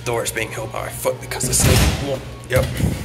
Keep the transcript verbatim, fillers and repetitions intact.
door is being held by my foot because the ceiling won't. Yep.